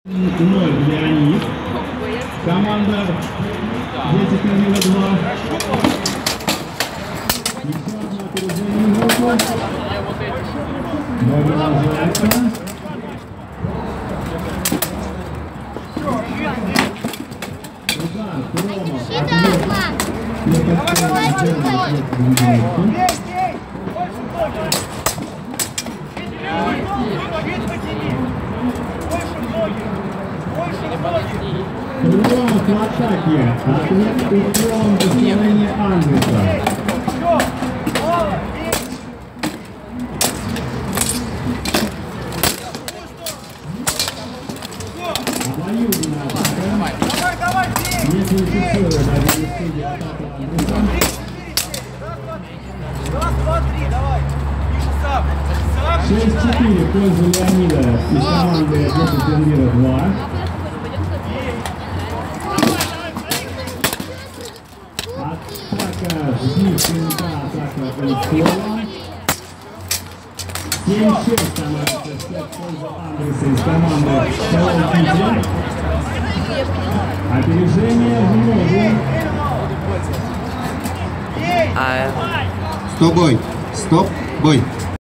0 Леонид. Команда 10 на мира 2. Еще одно опережение группы. Продолжается. Удар, промах. Прием в атаке. Ответ прием в исполнении Андреса. Обоюдная атака. Если фиксирует один из атаку Андреса. Раз, два, три, давай. Миша, сам. 6-4 в пользу Леонида из команды 10 на мира 2. Атака Змитченко, атака Олексова. 7-6 становится в пользу Андреса из команды Колон-Питер. Опережение в ногу. Стоп, бой. Стоп, бой.